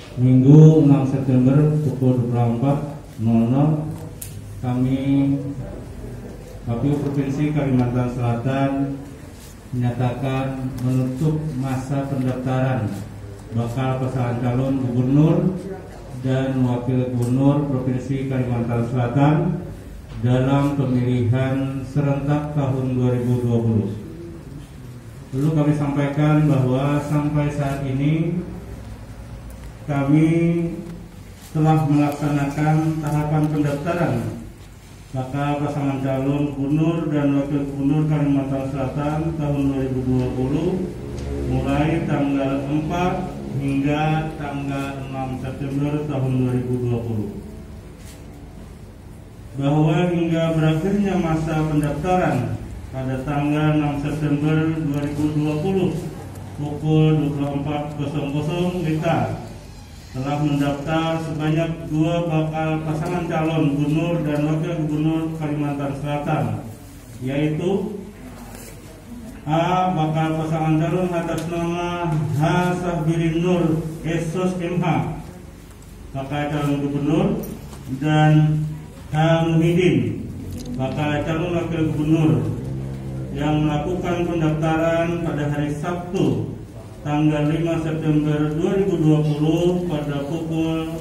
Minggu 6 September pukul 24.00 kami KPU Provinsi Kalimantan Selatan menyatakan menutup masa pendaftaran bakal pasangan calon gubernur dan wakil gubernur Provinsi Kalimantan Selatan dalam pemilihan serentak tahun 2020. Lalu kami sampaikan bahwa sampai saat ini kami telah melaksanakan tahapan pendaftaran bakal pasangan calon gubernur dan wakil gubernur Kalimantan Selatan tahun 2020 mulai tanggal 4 hingga tanggal 6 September tahun 2020. Bahwa hingga berakhirnya masa pendaftaran pada tanggal 6 September 2020 pukul 24.00 WITA telah mendaftar sebanyak 2 bakal pasangan calon gubernur dan wakil gubernur Kalimantan Selatan, yaitu A. Bakal pasangan calon atas nama H. Sahbirin Nur Esos MH bakal calon gubernur, dan H. Muhyiddin bakal calon wakil gubernur yang melakukan pendaftaran pada hari Sabtu tanggal 5 September 2020 pada pukul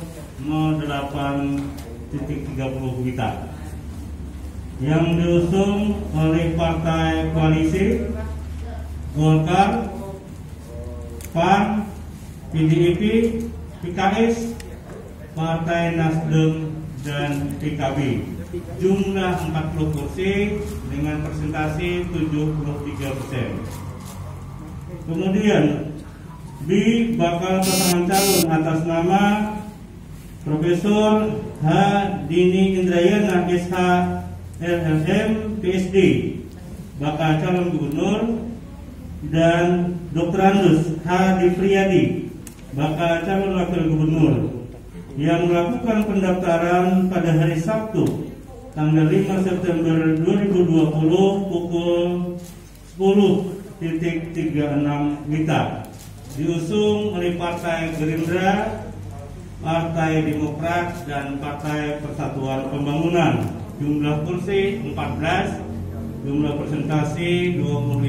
08.30 WITA, yang diusung oleh Partai Koalisi Golkar, PAN, PDIP, PKS, Partai Nasdem, dan PKB. Jumlah 40 kursi dengan presentasi 73%. Kemudian B. Bakal pasangan calon atas nama Profesor H. Dini Indrayana SH LLM PSD bakal calon gubernur, dan Dr. Andus H. Priyadi bakal calon wakil gubernur yang melakukan pendaftaran pada hari Sabtu tanggal 5 September 2020 pukul 10.36 WITA, diusung oleh Partai Gerindra, Partai Demokrat, dan Partai Persatuan Pembangunan. Jumlah kursi 14, jumlah presentasi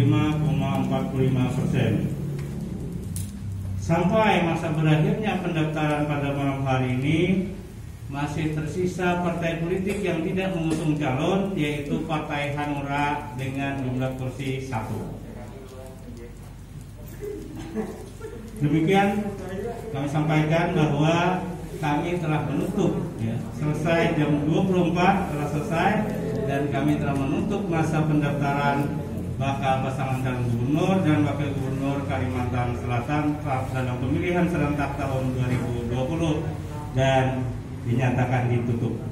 25,45%. Sampai masa berakhirnya pendaftaran pada malam hari ini, masih tersisa partai politik yang tidak mengusung calon, yaitu Partai Hanura dengan jumlah kursi 1. Demikian kami sampaikan bahwa kami telah menutup, selesai jam 24 telah selesai, dan kami telah menutup masa pendaftaran bakal pasangan calon gubernur dan wakil gubernur Kalimantan Selatan dalam pemilihan serentak tahun 2020 dan dinyatakan ditutup.